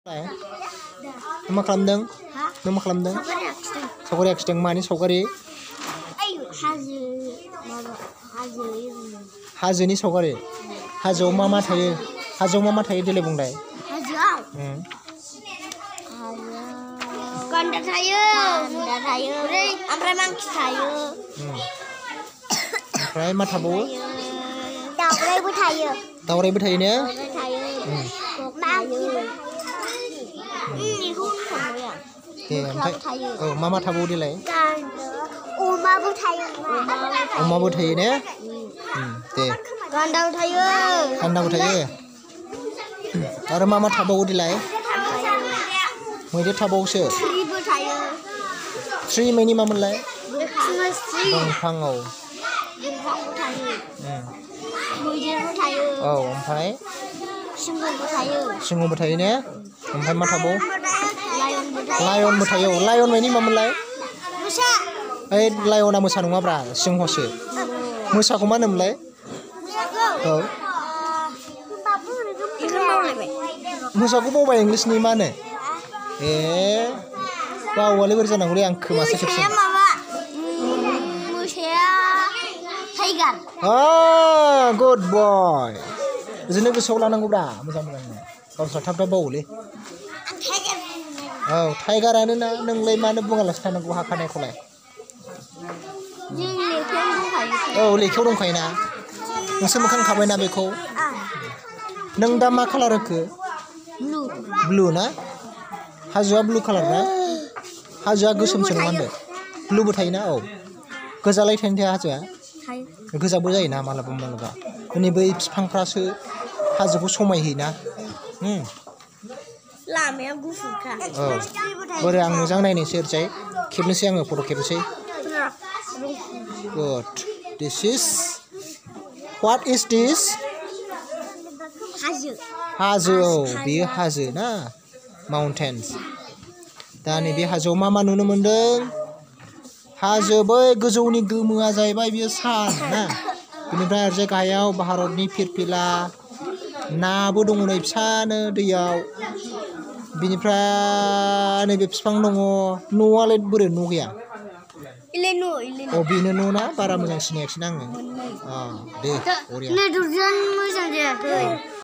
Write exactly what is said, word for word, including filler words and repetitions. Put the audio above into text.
मा खालामदों? नों मा खालामदों? सावगारि आखिदों। मानि सावगारि? हाजो माबा हाजो हाजोनि सावगारि। हाजोआव मा मा थायो? हाजोआव मा मा थायो देलाय बुंलाय? हाजोआव उम हाजोआव गान्दा थायो गान्दा थायो ओमफ्राय मांखि थायो उम ओमफ्राय मा थाबावो? दावराइबो थायो दावराइबो थायो ने? दावराइ थायो उम थायो बेखौ होनखांबाय आं। दे ओमफ्राय थायो औ मा मा थाबावो देलाय? अमाबो थायो अमाबो थायो ने? उम दे गान्दाबो थायो गान्दाबो थायो। आरो मा मा थाबावो देलाय? मैदेर थाबावोसो। थ्रिबो थायो थ्रि मानि मामोनलाय? थ्रि दंफाङाव दंफांबो थायो उम मैदेरबो थायो औ ओमफ्राय सिंहबो थायो सिंहबो थायो ने? ओमफ्राय मा थाबावो? लायनबो थायो लायनबो थायो। लायन मानि मामोनलाय? मोसा ओइ लायना मोसा नङाब्रा सिंहसो। मोसाखौ मा होनोमोनलाय? औ मोसाखौ बावबाय इंलिसनि मा होनो? ए बावबायलै बोरै जानांगौलै आं खोमासो खेबसे। माबा मोसाया टाइगार। गुड बय। बिदिनो गोसोआव लानांगौब्रा मोजां मोजांनो। गावस्रा थाब थाब बावोलै। औ टाइगारानो ना नोंलाय मानो बुङालासे थानांगौ हाखानायखौलाय? औ लेखायाव दंखायोना नोंसो मोनखांखाबायना बेखौ। नों दा मा कालार होखो? ब्लु ब्लु ना? हाजोआ ब्लु कालार ना? हाजोआ गोसोमसो नङा होनदो? ब्लुबो थायोना औ। गोजालाय थायोना थाया हाजोआ? गोजाबो जायोना मालाबा मालाबा। नै बै बिफांफ्रासो हाजोखौ समायहोयोना। उम लामाया गुफुरखा। औ बोरो आं मोजां नायनोसै ओरैजाय खेबनोसै आङो फट' खेबनोसै। गुड दिस इज व्हाट इज दिस? हाजो हाजो औ बेयो हाजो ना माउन्टेन्स। दा नैबे हाजोआव मा मा नुनो मोनदों? हाजो बै गोजौनि गोमोआ जाहैबाय बियो सान ना। बेनिफ्राय ओरैजाय गाहायाव भारतनि फिरफिला नाबो दङ नै फिसानो दैयाव। बिनिफ्राय नैबे बिफां दङ। न'आलाय बोरो न' गैया? इलाय न' इलाय अ बेनो न' ना? बारा मोजां सिनायाखिसैना आङो। अ दे बरिया। मोजां जायाखै।